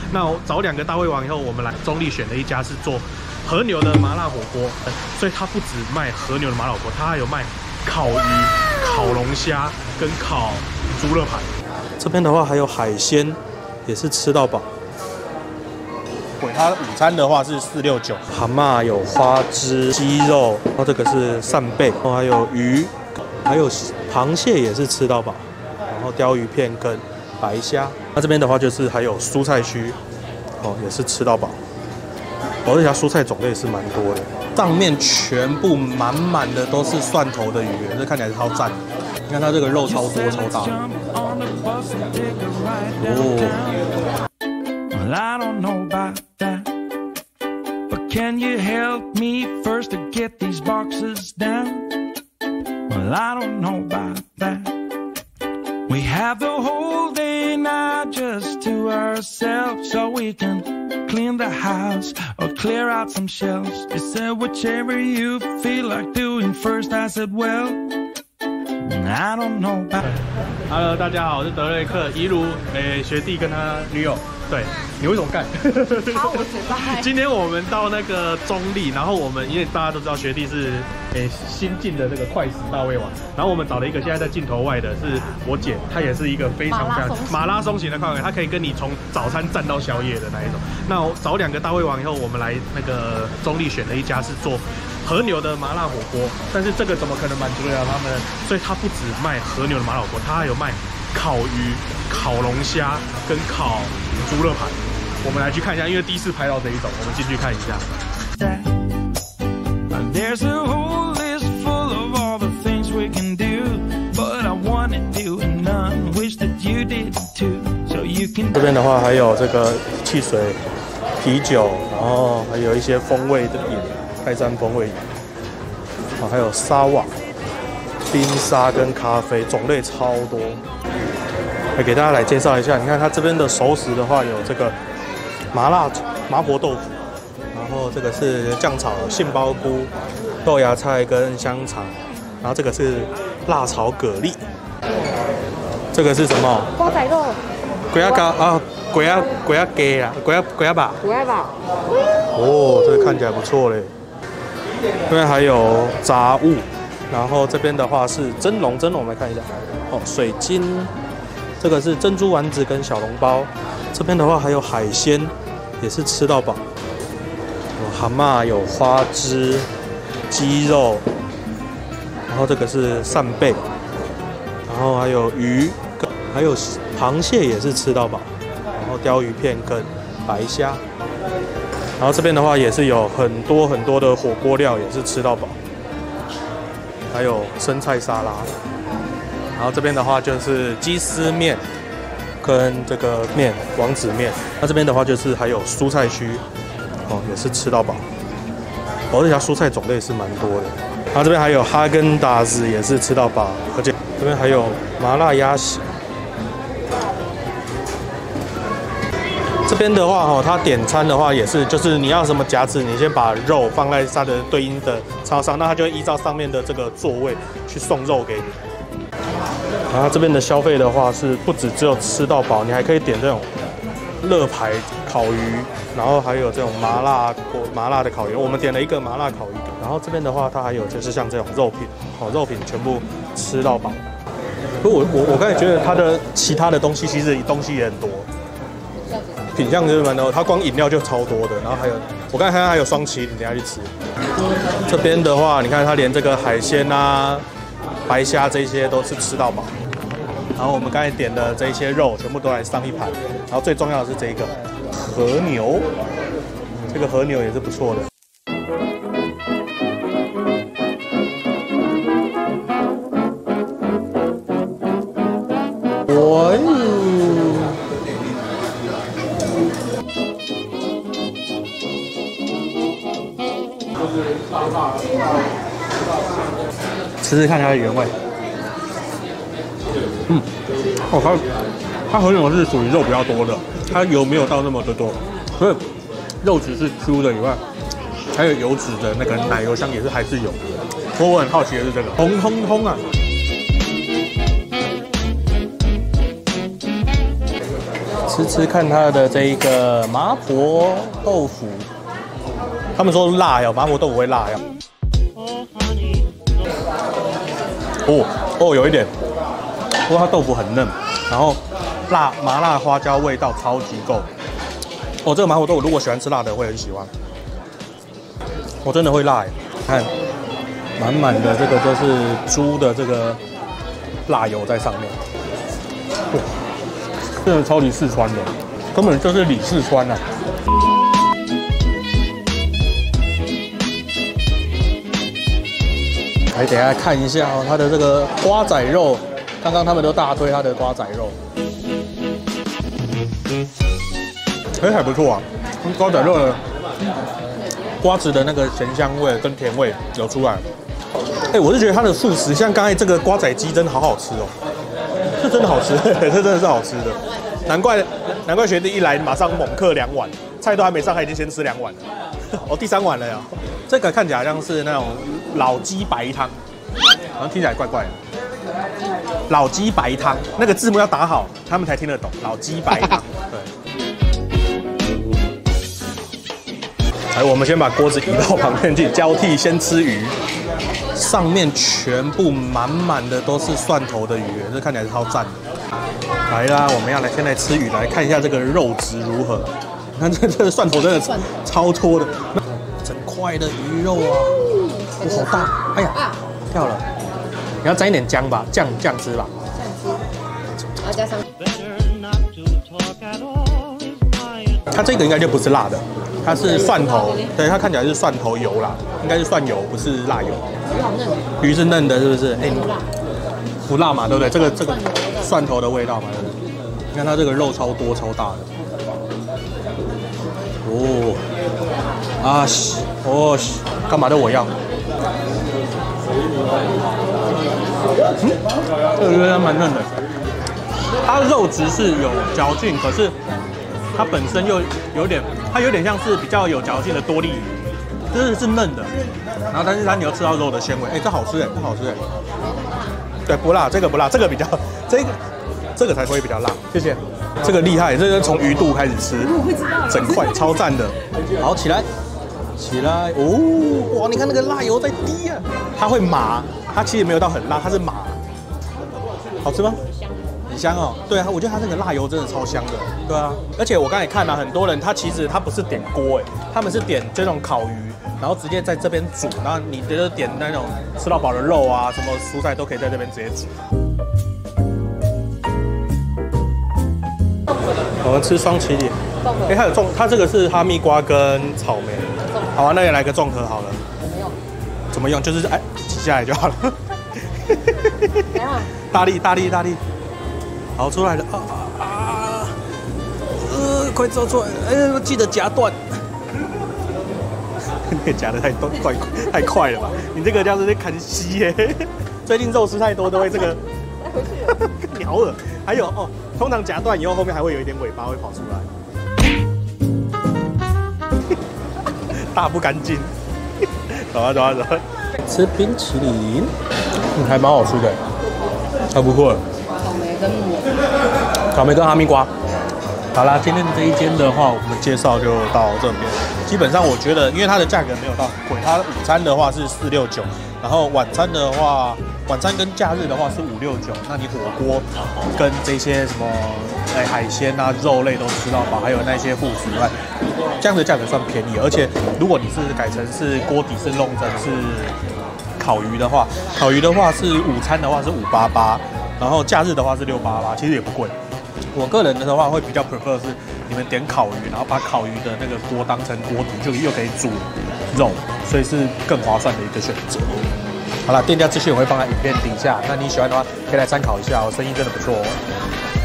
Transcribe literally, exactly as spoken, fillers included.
那我找两个大胃王以后，我们来中立选了一家是做和牛的麻辣火锅，所以它不只卖和牛的麻辣火锅，它还有卖烤鱼、烤龙虾跟烤猪肋排。这边的话还有海鲜，也是吃到饱。对，它午餐的话是四六九，蛤蟆有花枝、鸡肉，然后这个是扇贝，然后还有鱼，还有螃蟹也是吃到饱，然后鲷鱼片跟白虾。那这边的话就是还有蔬菜区，哦，也是吃到饱。哦，这家蔬菜种类是蛮多的，上面全部满满的都是蒜头的鱼，这看起来超赞。你看它这个肉超多超大。哦。 Well, I don't know about that, but can you help me first to get these boxes down? Well, I don't know about that. We have the whole day now just to ourselves, so we can clean the house or clear out some shelves. You said whichever you feel like doing first. I said, well, I don't know about it. Hello， 大家好，我是德瑞克，一如诶学弟跟他女友。对，你为什么干？ 好，我嘴巴。 今天我们到那个中立，然后我们因为大家都知道学弟是诶新进的这个快食大胃王，然后我们找了一个现在在镜头外的是我姐，她也是一个非常非常马拉松型的快胃，她可以跟你从早餐站到宵夜的那一种。那我找两个大胃王以后，我们来那个中立选了一家是做和牛的麻辣火锅，但是这个怎么可能满足得了他们？所以它不只卖和牛的麻辣火锅，它还有卖烤鱼、烤龙虾跟烤猪肋排。我们来去看一下，因为第一次拍到这一种，我们进去看一下。 There's a whole list full of all the things we can do, but I wanna do none. Wish that you did too, so you can. 这边的话还有这个汽水、啤酒，然后还有一些风味的饮，泰山风味饮，啊，还有沙瓦、冰沙跟咖啡，种类超多。来给大家来介绍一下，你看它这边的熟食的话，有这个麻辣麻婆豆腐，然后这个是酱炒杏鲍菇、豆芽菜跟香肠，然后这个是辣炒蛤蜊，这个是什么？ 瓜仔肉。 鬼鸭膏啊，鬼鸭鬼鸭鸡啊，鬼鸭鬼鸭吧。 鬼鸭吧。 哦，这个看起来不错嘞。这边还有杂物，然后这边的话是蒸笼，蒸笼我们来看一下。哦，水晶。这个是珍珠丸子跟小笼包，这边的话还有海鲜，也是吃到饱。有蛤蟆，有花枝、鸡肉，然后这个是扇贝，然后还有鱼，还有螃蟹也是吃到饱，然后鲷鱼片跟白虾，然后这边的话也是有很多很多的火锅料，也是吃到饱，还有生菜沙拉。然后这边的话就是鸡丝面跟这个面王子面，那这边的话就是还有蔬菜区，哦，也是吃到饱。哦，这家蔬菜种类是蛮多的。然后这边还有哈根达斯也是吃到饱，而且这边还有麻辣鸭血。这边的话哦，它点餐的话也是，就是你要什么夹子，你先把肉放在它的对应的超商，那它就会依照上面的这个座位去送肉给你。然后这边的消费的话是不止只有吃到饱，你还可以点这种肋排烤鱼，然后还有这种麻辣锅麻辣的烤鱼。我们点了一个麻辣烤鱼，然后这边的话它还有就是像这种肉品，哦，肉品全部吃到饱。不过我我我刚才觉得它的其他的东西其实东西也很多，品相就是蛮多，它光饮料就超多的。然后还有我刚才看还有双麒麟，等下去吃。这边的话，你看它连这个海鲜啊、白虾这些都是吃到饱。然后我们刚才点的这些肉全部都来上一盘，然后最重要的是这个和牛，这个和牛也是不错的。哇！吃吃看它的原味。嗯，哦，它它和牛是属于肉比较多的，它油没有到那么的多，所以肉质是 Q 的以外，还有油脂的那个奶油香也是还是有。不过我很好奇的是这个红彤彤啊， 吃吃看它的这一个麻婆豆腐，他们说辣呀，麻婆豆腐会辣呀。哦哦，有一点，不过它豆腐很嫩，然后辣麻辣花椒味道超级够。哦，这个麻婆豆腐如果喜欢吃辣的会很喜欢。我真的会辣耶，看满满的这个就是猪的这个辣油在上面，哇，真的超级四川的，根本就是里四川啊。来，等一下看一下哦，它的这个瓜仔肉，刚刚他们都大推它的瓜仔肉，哎，还不错啊，瓜仔肉的瓜子的那个咸香味跟甜味有出来。哎，我是觉得它的副食，像刚才这个瓜仔鸡真的好好吃哦，这真的好吃，这真的是好吃的，难怪难怪学弟一来马上猛嗑两碗，菜都还没上，他已经先吃两碗了，哦，第三碗了呀。这个看起来像是那种老鸡白汤，好像听起来怪怪的。老鸡白汤那个字幕要打好，他们才听得懂。老鸡白汤，对。来，我们先把锅子移到旁边去，交替先吃鱼。上面全部满满的都是蒜头的鱼，这看起来超赞的。来啦，我们要来先来吃鱼，来看一下这个肉质如何。你看这这个蒜头真的超多的。整块的鱼肉啊，哇，好大！哎呀，掉了。你要沾一点姜吧，酱酱汁吧。 酱汁，然后加上。 它这个应该就不是辣的，它是蒜头，对，它看起来是蒜头油啦，应该是蒜油，不是辣油。 鱼好嫩。 鱼是嫩的，是不是？哎， 不辣。 不辣嘛，对不对？这个这个蒜头的味道嘛，对不对？你看它这个肉超多超大的。哦。啊西，哦西，干嘛的我要？嗯，这个有点蛮嫩的。它肉质是有嚼劲，可是它本身又有点，它有点像是比较有嚼劲的多利鱼，真的是嫩的。然后但是它你又吃到肉的鲜味，哎，这好吃哎，这好吃哎。对，不辣，这个不辣，这个比较，这个这个才会比较辣。谢谢。这个厉害，这个从鱼肚开始吃，整块超赞的。好，起来。起来哦！哇，你看那个辣油在滴啊，它会麻，它其实没有到很辣，它是麻，好吃吗？很香哦。对啊，我觉得它那个辣油真的超香的。对啊，而且我刚才看了、啊、很多人，他其实他不是点锅哎，他们是点这种烤鱼，然后直接在这边煮，然后你觉得点那种吃到饱的肉啊，什么蔬菜都可以在这边直接煮。我们吃双麒麟，哎，它有重，它这个是哈密瓜跟草莓。好啊，那也来个综合好了。怎么用？怎么用？就是哎，挤下来就好了。大力，大力，大力。好，出来了啊啊！呃，快做出来！哎，记得夹断。那夹的太多，快太快了吧？你这个这样子在砍西耶。最近肉吃太多都会这个。鸟耳，还有哦，通常夹断以后，后面还会有一点尾巴会跑出来。大不干净，走啊走啊走啊！吃冰淇淋，嗯，还蛮好吃的，还不错。 草莓跟草莓跟哈密瓜。好啦，今天这一间的话，我们介绍就到这边。基本上我觉得，因为它的价格没有到很贵，它午餐的话是四六九，然后晚餐的话，晚餐跟假日的话是五六九。那你火锅跟这些什么哎海鲜啊、肉类都吃到饱，还有那些副食以外，这样的价格算便宜。而且如果你是改成是锅底是弄成是烤鱼的话，烤鱼的话是午餐的话是五八八，然后假日的话是六八八，其实也不贵。我个人的话会比较 prefer 是你们点烤鱼，然后把烤鱼的那个锅当成锅底，就又可以煮肉，所以是更划算的一个选择。好了，店家资讯我会放在影片底下，那你喜欢的话可以来参考一下哦，生意真的不错哦。